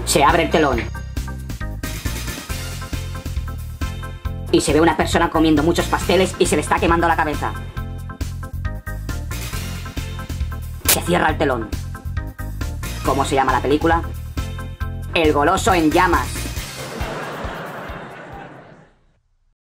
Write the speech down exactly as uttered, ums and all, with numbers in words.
Se abre el telón. Y se ve una persona comiendo muchos pasteles y se le está quemando la cabeza. Se cierra el telón. ¿Cómo se llama la película? El goloso en llamas.